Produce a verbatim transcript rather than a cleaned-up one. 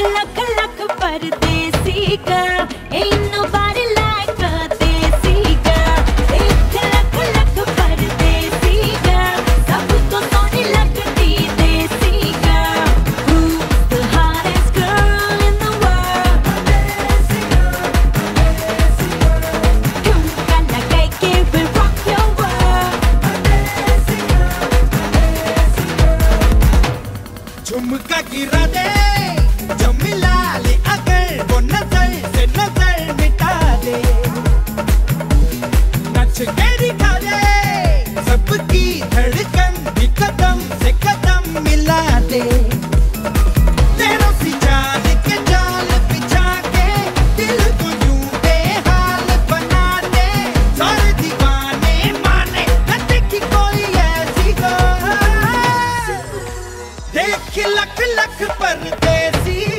लख लख परदेसी girl, ain't nobody like a desi girl. एक लख लख परदेसी girl, सब तो सोनी लगती देसी girl. Who's the hottest girl in the world? Desi girl, desi girl. ठुमका लगा के we rock your world. Desi girl, desi girl. झुमका गिरा दे जो मिला ले अगर वो नजर से नजर मिटा दे, नच के दिखा दे सबकी धड़कन भी कदम से कदम मिला दे। तेरों सी चाल के जाल बिछा के दिल को यूं बेहाल बना दे, सारे दीवाने माने न देखी कोई ऐसी हो। देख लख लख परदेसी